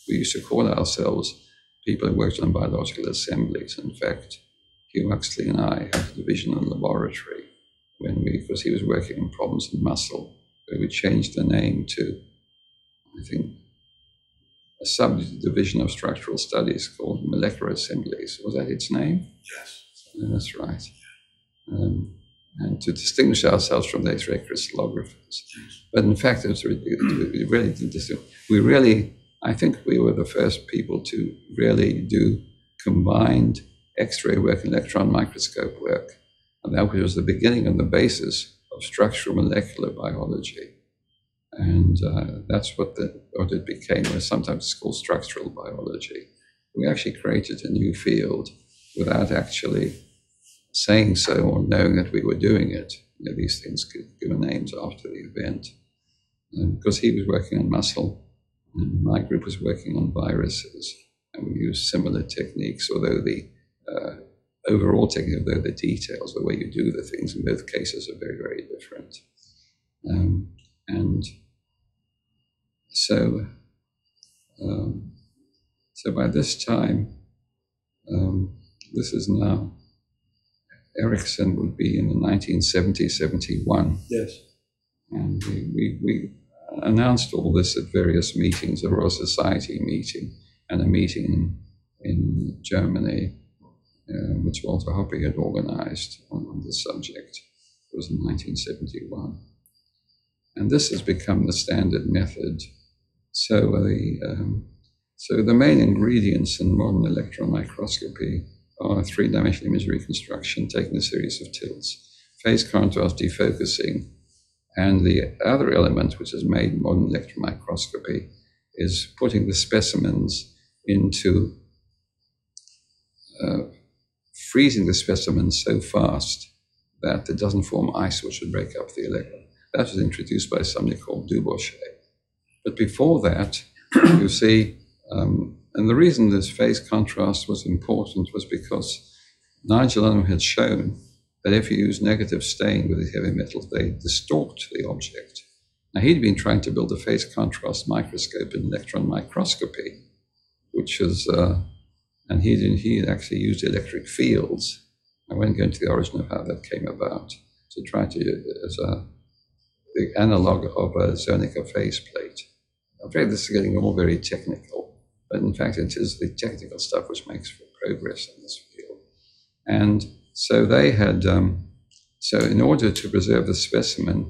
we used to call ourselves people who worked on biological assemblies. In fact, Hugh Huxley and I had a division in the laboratory because he was working on problems in muscle, where we changed the name to, I think, a subdivision of structural studies called molecular assemblies. Was that its name? Yes. That's right. And to distinguish ourselves from those crystallographers. But in fact, we really didn't distinguish. I think we were the first people to really do combined X-ray work and electron microscope work. And that was the beginning and the basis of structural molecular biology. And that's what it became, or sometimes it's called structural biology. We actually created a new field without actually saying so or knowing that we were doing it. These things could give names after the event. Because he was working on muscle, and my group was working on viruses, and we used similar techniques, although the overall technique, although the details, the way you do the things in both cases are very, very different. So by this time, this is now, Erickson would be in the 1970, 71. Yes. And we announced all this at various meetings, a Royal Society meeting and a meeting in Germany, which Walter Hoppy had organized on this subject. It was in 1971. And this has become the standard method. So the main ingredients in modern electron microscopy are three-dimensional image reconstruction, taking a series of tilts, phase contrast defocussing, and the other element which has made modern electron microscopy is putting the specimens into freezing the specimen so fast that it doesn't form ice which would break up the electron. That was introduced by somebody called Dubochet. But before that, you see, and the reason this phase contrast was important was because Nigel Unwin had shown that if you use negative stain with the heavy metals, they distort the object. Now, he'd been trying to build a phase contrast microscope in electron microscopy, which is, and he had actually used electric fields. I won't go into the origin of how that came about, to try to, as the analogue of a Zernike phase plate. I'm afraid this is getting all very technical, but in fact it is the technical stuff which makes for progress in this field. And so they had, so in order to preserve the specimen,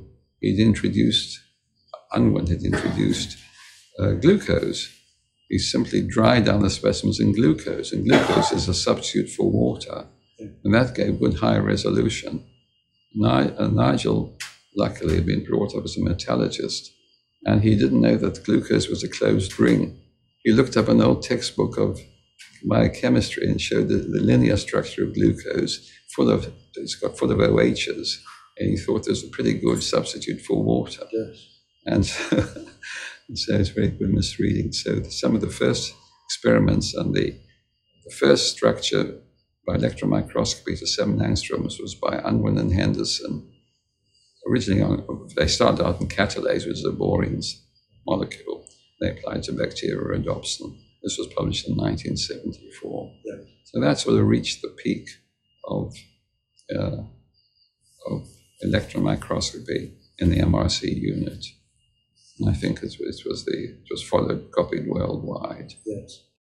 Unwin had introduced glucose. He simply dried down the specimens in glucose, and glucose is a substitute for water, and that gave good high resolution. Nigel, luckily, had been brought up as a metallurgist, and he didn't know that glucose was a closed ring. He looked up an old textbook of biochemistry and showed the linear structure of glucose, it's got full of OHs, and he thought it was a pretty good substitute for water. Yes. And so it's very good misreading. So some of the first experiments and the first structure by electron microscopy to 7 angstroms was by Unwin and Henderson. Originally, they started out in catalase, which is a boring molecule. They applied to bacteria rhodopsin. This was published in 1974. Yeah. So that sort of reached the peak of electron microscopy in the MRC unit. And I think it was followed, copied worldwide. Yes.